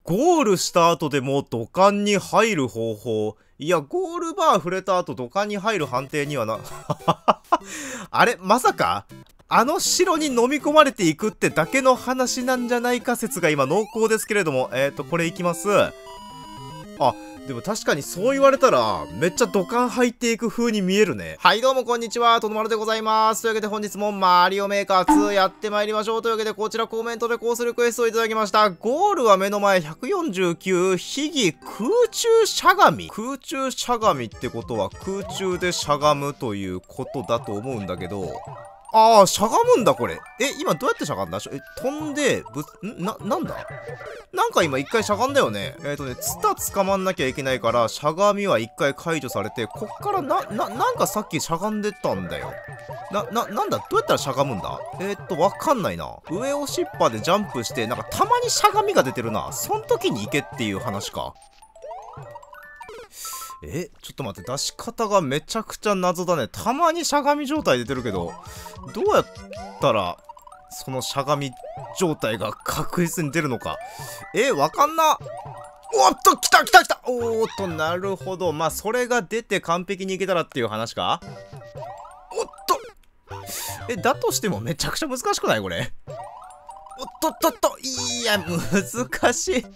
ゴールした後でも土管に入る方法。いや、ゴールバー触れた後土管に入る判定にはな。あれまさかあの城に飲み込まれていくってだけの話なんじゃないか説が今濃厚ですけれども。これいきます。あ、でも確かにそう言われたら、めっちゃ土管入っていく風に見えるね。はい、どうもこんにちは、とどまるでございます。というわけで本日もマリオメーカー2やってまいりましょう。というわけでこちらコメントでコースリクエストをいただきました。ゴールは目の前149、秘技空中しゃがみ。空中しゃがみってことは空中でしゃがむということだと思うんだけど、ああ、しゃがむんだ、これ。今どうやってしゃがんだ？飛んで、なんだ？なんか今一回しゃがんだよね。ツタ掴まんなきゃいけないから、しゃがみは一回解除されて、こっからなんかさっきしゃがんでたんだよ。なんだ？どうやったらしゃがむんだ？わかんないな。上押しっぱでジャンプして、なんかたまにしゃがみが出てるな。そん時に行けっていう話か。ちょっと待って、出し方がめちゃくちゃ謎だね。たまにしゃがみ状態出てるけど、どうやったら、そのしゃがみ状態が確実に出るのか。わかんな。おっと、来たおーっと、なるほど。まあ、それが出て完璧にいけたらっていう話か。おっと。だとしてもめちゃくちゃ難しくないこれ。おっと、いや、難しい。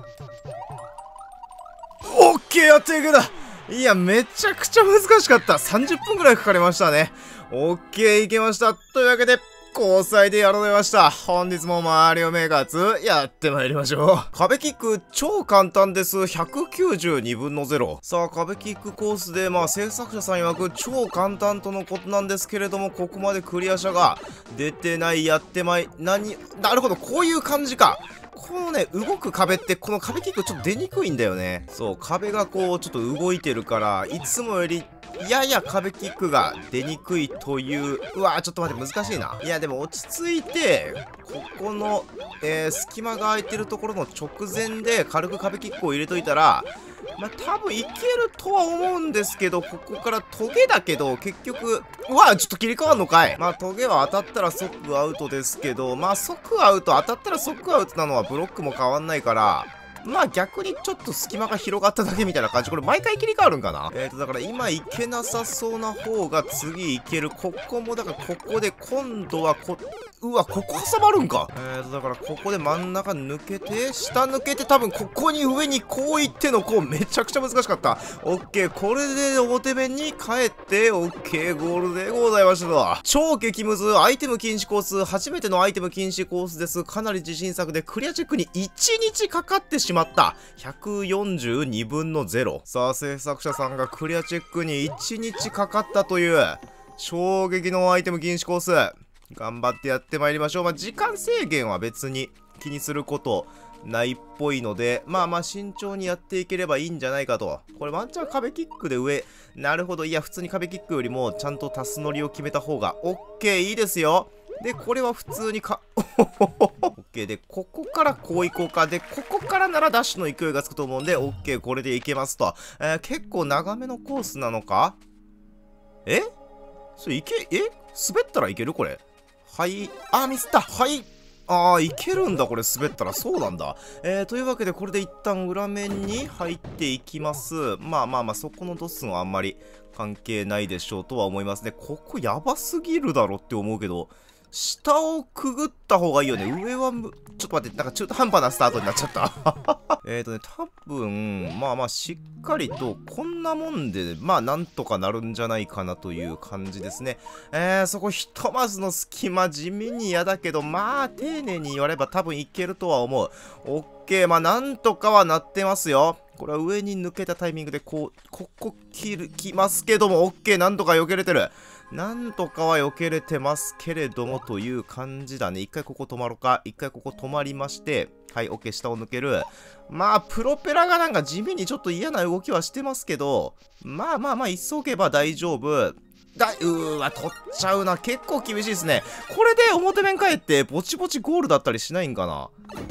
オッケー、やっていくだ。いや、めちゃくちゃ難しかった。30分くらいかかりましたね。オッケー、いけました。というわけで、交際でやられました。本日もマリオメーカー2やってまいりましょう。壁キック超簡単です。192分の0。さあ、壁キックコースで、制作者さん曰く超簡単とのことなんですけれども、ここまでクリア者が出てない、なるほど、こういう感じか。このね、動く壁って、この壁キックちょっと出にくいんだよね。そう、壁がこう、ちょっと動いてるから、いつもより、やや壁キックが出にくいという。うわー、ちょっと待って、難しいな。いや、でも落ち着いて、ここの、隙間が空いてるところの直前で軽く壁キックを入れといたら、多分いけるとは思うんですけど、ここからトゲだけど、結局、うわ、ちょっと切り替わんのかい。トゲは当たったら即アウトですけど、即アウト、当たったら即アウトなのはブロックも変わんないから、逆にちょっと隙間が広がっただけみたいな感じ。これ毎回切り替わるんかな。だから今いけなさそうな方が次いける。ここも、だからここで今度はうわ、ここ挟まるんか。だからここで真ん中抜けて、下抜けて、多分ここに上にこう行っての、めちゃくちゃ難しかった。オッケー、これで表面に帰って、オッケー、ゴールでございましたと。超激ムズ、アイテム禁止コース、初めてのアイテム禁止コースです。かなり自信作で、クリアチェックに1日かかってしまった。142分の0。さあ、制作者さんがクリアチェックに1日かかったという、衝撃のアイテム禁止コース。頑張ってやってまいりましょう。時間制限は別に気にすることないっぽいので、慎重にやっていければいいんじゃないかと。これワンチャン壁キックで上。なるほど。いや、普通に壁キックよりもちゃんとタス乗りを決めた方が、オッケー、いいですよ。で、これは普通にオッケー。で、ここからこう行こうか。で、ここからならダッシュの勢いがつくと思うんで、オッケー、これでいけますと。結構長めのコースなのか？それ滑ったらいけるこれ。はい。ミスった。はい。いけるんだ、これ、滑ったら。そうなんだ。というわけで、これで一旦裏面に入っていきます。そこのドッスンはあんまり関係ないでしょうとは思いますね。ここやばすぎるだろって思うけど、下をくぐった方がいいよね。上はちょっと待って、なんか中途半端なスタートになっちゃった。多分、しっかりと、こんなもんで、なんとかなるんじゃないかなという感じですね。そこひとまずの隙間、地味に嫌だけど、丁寧に言われば多分いけるとは思う。オッケー、なんとかはなってますよ。これは上に抜けたタイミングで、ここ切ますけども、オッケー、なんとか避けれてる。なんとかは避けれてますけれどもという感じだね。一回ここ止まろうか。一回ここ止まりまして。はい、オッケー、下を抜ける。プロペラがなんか地味にちょっと嫌な動きはしてますけど、急げば大丈夫。うーわ、取っちゃうな。結構厳しいですね。これで表面帰って、ぼちぼちゴールだったりしないんかな。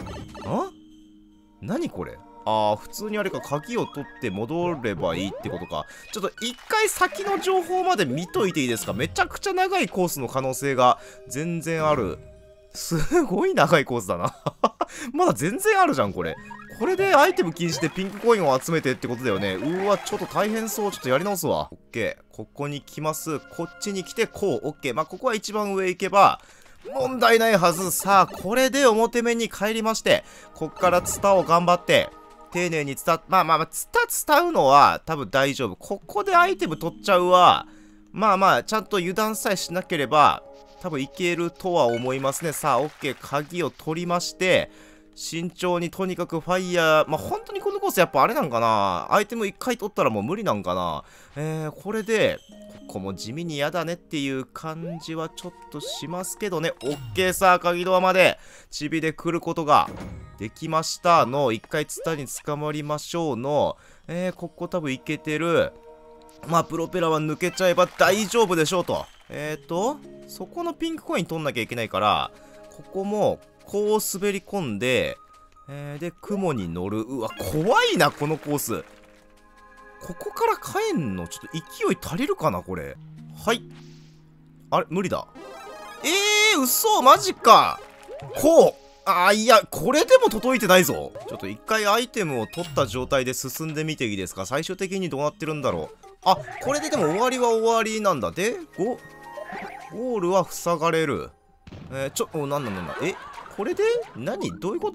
何これ？普通にあれか、鍵を取って戻ればいいってことか。ちょっと一回先の情報まで見といていいですか？めちゃくちゃ長いコースの可能性が全然ある。 すごい長いコースだな。まだ全然あるじゃん、これ。これでアイテム禁止でピンクコインを集めてってことだよね。うわ、ちょっと大変そう。ちょっとやり直すわ。オッケー。ここに来ます。こっちに来て、こう。オッケー。まあ、ここは一番上行けば、問題ないはず。さあ、これで表面に帰りまして、こっからツタを頑張って、丁寧にツタ伝うのは多分大丈夫。ここでアイテム取っちゃうわ。まあまあ、ちゃんと油断さえしなければ、多分いけるとは思いますね。さあ、オッケー。鍵を取りまして、慎重にとにかくファイヤー。まあ、本当にこのコースやっぱあれなんかな。アイテム1回取ったらもう無理なんかな。これで、ここも地味に嫌だねっていう感じはちょっとしますけどね。オッケー、さあ、鍵ドアまで、チビで来ることができましたの。1回ツタに捕まりましょうの。ここ多分いけてる。まあ、プロペラは抜けちゃえば大丈夫でしょうと。そこのピンクコイン取んなきゃいけないから、ここも、こう滑り込んで、で、雲に乗る。うわ、怖いな、このコース。ここから帰んのちょっと勢い足りるかな、これ。はい。あれ無理だ。嘘マジか。こう。いや、これでも届いてないぞ。ちょっと一回アイテムを取った状態で進んでみていいですか？最終的にどうなってるんだろう。あ、これででも終わりは終わりなんだ。で、ゴールは塞がれる。なんだ。これで何どういうこと？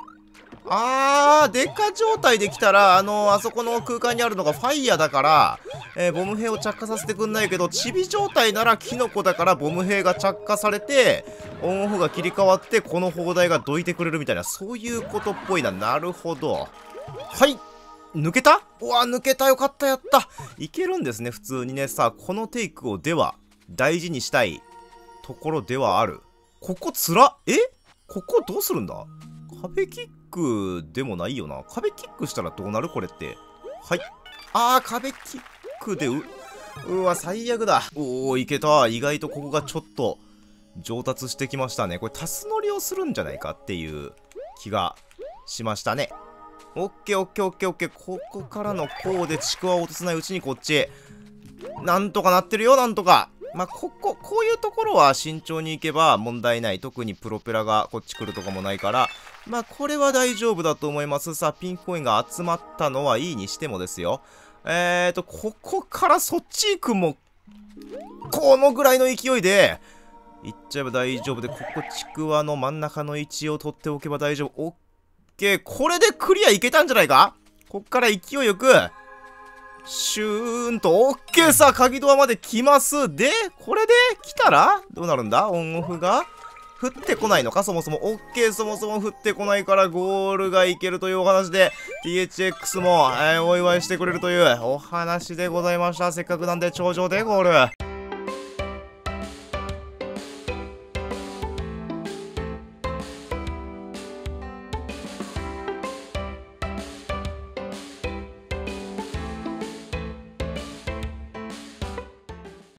デカ状態できたら、あそこの空間にあるのがファイヤーだから、ボム兵を着火させてくんないけど、チビ状態ならキノコだからボム兵が着火されて、オンオフが切り替わって、この砲台がどいてくれるみたいな、そういうことっぽいな。なるほど。はい。抜けた？うわ、抜けた。よかった、やった。いけるんですね、普通にね。さあ、このテイクをでは、大事にしたいところではある。ここつら？ここどうするんだ？壁キックでもないよな。壁キックしたらどうなるこれって。はい。壁キックでうわ、最悪だ。おー、いけた。意外とここがちょっと上達してきましたね。これ、タス乗りをするんじゃないかっていう気がしましたね。オッケー、オッケー、オッケー、オッケー。ここからのこうでちくわを落とさないうちにこっち。なんとかなってるよ、なんとか。まあ、こういうところは慎重に行けば問題ない。特にプロペラがこっち来るとかもないから。まあ、これは大丈夫だと思います。さあ、ピンクコインが集まったのはいいにしてもですよ。ここからそっち行くも、このぐらいの勢いで、行っちゃえば大丈夫で、ここちくわの真ん中の位置を取っておけば大丈夫。オッケー。これでクリアいけたんじゃないか？こっから勢いよく、シューンと、オッケー。さあ、鍵ドアまで来ます。で、これで来たらどうなるんだ？オンオフが降ってこないのかそもそも。オッケー。そもそも降ってこないからゴールがいけるというお話で、THX も、お祝いしてくれるというお話でございました。せっかくなんで頂上でゴール。